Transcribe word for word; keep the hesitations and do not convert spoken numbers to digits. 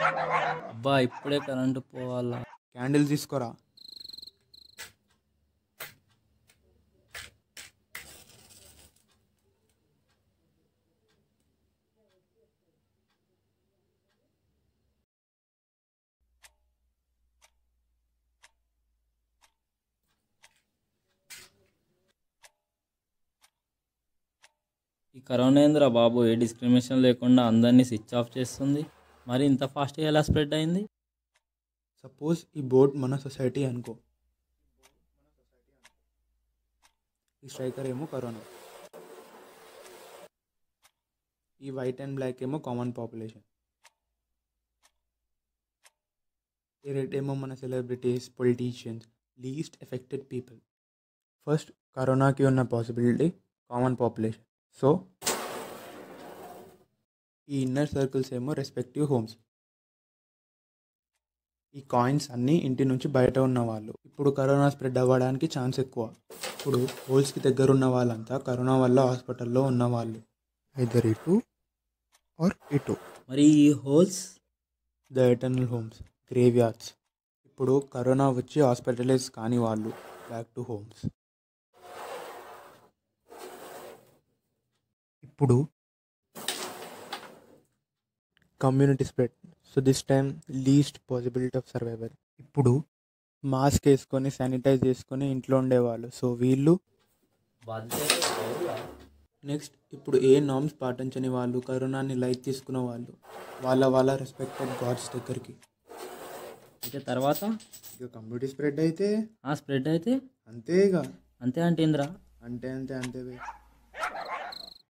అబ్బా! ఇప్పుడే కరెంట్ పోవాలా? క్యాండిల్ తీసుకోరా. ఈ కరోనా ఏందిరా బాబు! ఏ డిస్క్రిమినేషన్ లేకుండా అందరిని స్విచ్ ఆఫ్ చేస్తుంది. మరి ఇంత ఫాస్ట్‌గా ఎలా స్ప్రెడ్ అయింది? సపోజ్ ఈ బోర్డ్ మన సొసైటీ అనుకో. ఈ స్ట్రైకర్ ఏమో కరోనా, ఈ వైట్ అండ్ బ్లాక్ ఏమో కామన్ పాపులేషన్, ఈ రెడ్ ఏమో మన celebrities, politicians, least affected people. First కరోనాకి ఉన్న పాసిబిలిటీ కామన్ పాపులేషన్. సో ఈ ఇన్నర్ సర్కిల్స్ ఏమో రెస్పెక్టివ్ హోమ్స్. ఈ కాయిన్స్ అన్నీ ఇంటి నుంచి బయట ఉన్న వాళ్ళు. ఇప్పుడు కరోనా స్ప్రెడ్ అవ్వడానికి ఛాన్స్ ఎక్కువ. ఇప్పుడు హోల్స్కి దగ్గర ఉన్న వాళ్ళంతా కరోనా వల్ల హాస్పిటల్లో ఉన్నవాళ్ళు. ఐదర్ ఇటు ఆర్ ఇటు. మరి ఈ holes? The eternal homes, graveyards. ఇప్పుడు కరోనా వచ్చి హాస్పిటలైజ్ కాని వాళ్ళు బ్యాక్ టు హోమ్స్. ఇప్పుడు community spread. So this time least possibility of survival. ఇప్పుడు మాస్క్ వేసుకొని శానిటైజ్ చేసుకొని ఇంట్లో ఉండేవాళ్ళు. సో వీళ్ళు. నెక్స్ట్ ఇప్పుడు ఏ నామ్స్ పాటించని వాళ్ళు, కరోనాని లైట్ తీసుకున్న వాళ్ళు, వాళ్ళ వాళ్ళ రెస్పెక్టెడ్ గాడ్స్ దగ్గరికి. అయితే తర్వాత ఇక కమ్యూనిటీ స్ప్రెడ్ అయితే ఆ స్ప్రెడ్ అయితే అంతే. ఇక అంతే అంటే ఏందిరా? అంటే అంతే అంతే